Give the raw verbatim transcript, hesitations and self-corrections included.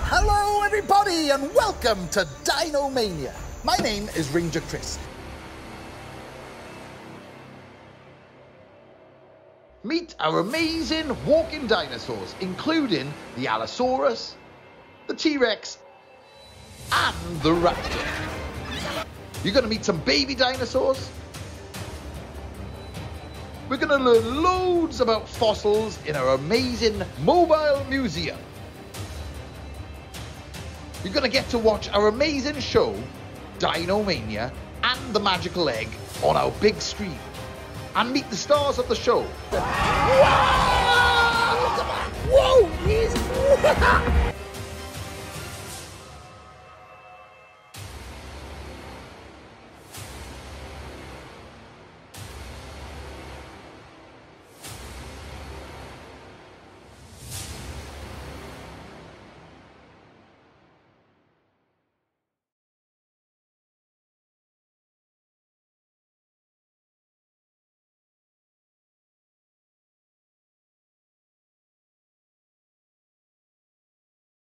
Hello everybody and welcome to Dinomania. My name is Ranger Chris. Meet our amazing walking dinosaurs, including the Allosaurus, the T-rex, and the raptor. You're going to meet some baby dinosaurs. We're going to learn loads about fossils in our amazing mobile museum. You're going to get to watch our amazing show, Dinomania, and the Magical Egg on our big screen. And meet the stars of the show. Whoa! Whoa!